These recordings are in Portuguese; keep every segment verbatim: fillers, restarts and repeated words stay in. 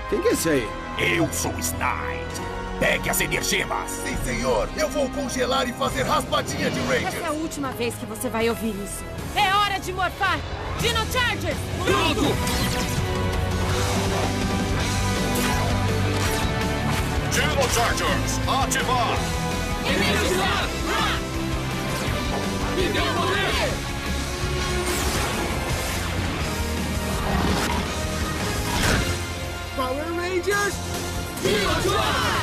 Quem que é esse aí? Eu sou Snide. Pegue as energimas. Sim, senhor. Eu vou congelar e fazer raspadinha de Ranger. Essa é a última vez que você vai ouvir isso. É hora de morfar. Dino Charger! Pronto! Dino Chargers, ativar! Energizar! Me dê o poder! Power Rangers! Dino ativar!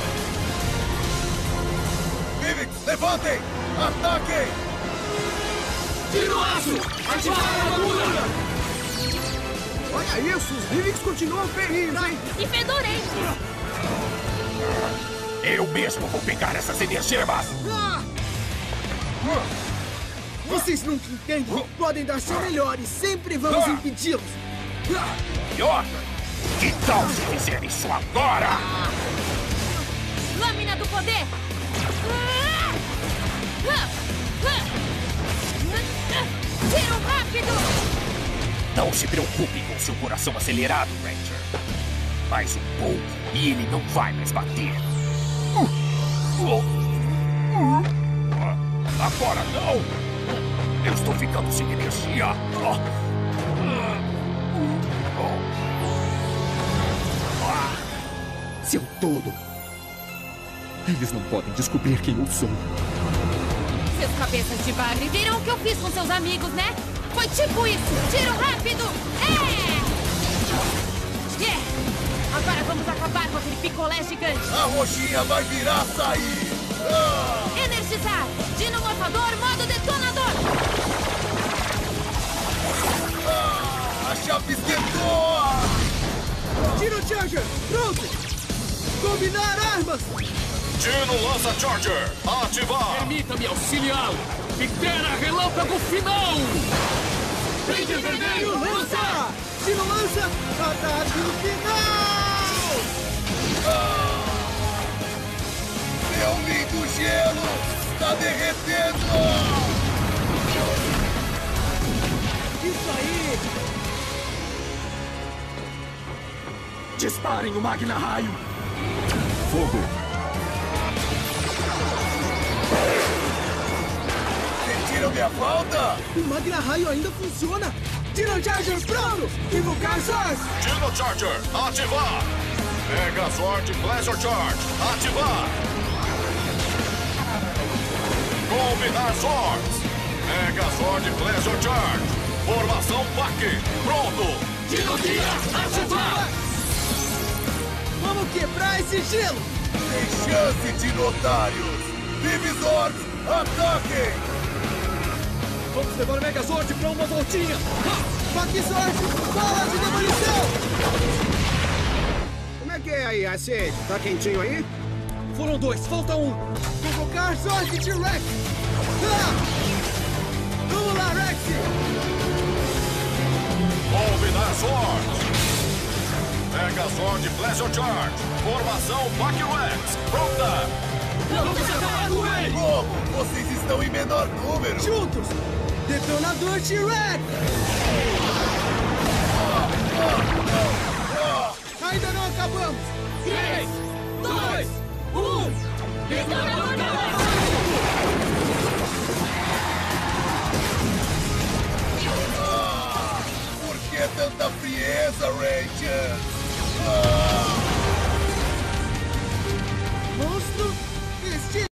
Vivix, levantem! Ataquem! Dino aço! Ativar a armadura! Olha isso, os Vivix continuam feridos, hein? E fedorento! Eu mesmo vou pegar essas energimas. Ah! Vocês nunca entendem. Podem dar seu melhor e sempre vamos impedi-los. Pior? Que tal se fizer isso agora? Lâmina do poder! Tiro rápido! Não se preocupe com seu coração acelerado, Ranger. Mais um pouco e ele não vai mais bater. Agora não! Eu estou ficando sem energia. Seu tolo! Eles não podem descobrir quem eu sou. Seus cabeças de bagre viram o que eu fiz com seus amigos, né? Foi tipo isso! Tiro rápido! É! Yeah! Agora vamos acabar com aquele picolé gigante! A roxinha vai virar sair! Ah! Energizar! Dino morfador, modo detonador! Ah, a chave esquentou! Dino Charger, pronto! Combinar armas! Dino lança Charger, ativar! Permita-me auxiliá-lo! Itera relâmpago final! Ranger vermelho, lança! Dino lança! Ataque final! Ah! Meu lindo gelo está derretendo! Isso aí! Disparem o Magna Raio! Fogo! Sentiram minha falta? O Magna Raio ainda funciona! Dino Charger pronto! Invocar Source! Dino Charger, ativar! Megazord Pleasure Charge, ativar! Combinar Swords! Megazord Pleasure Charge! Formação P A C! Pronto! Dino Guia, ativar! Vamos quebrar esse gelo! Sem chance, dinotários! Divisores, ataquem! Vamos levar o Megazord pra uma voltinha! Baque sorte! Bola de demolição! Como é que é aí, Acid? Tá quentinho aí? Foram dois, falta um! Convocar sorte de Rex! Ah! Vamos lá, Rex! Combinar Swords! Megazord Pleasure Charge! Formação P A C Rex! Pronta! Vamos acabar com ele! Como? Vocês estão em menor número! Juntos! Detonador T-Rex! Ainda não acabamos! três, dois, um! Detonador da Por que tanta frieza, Rangers?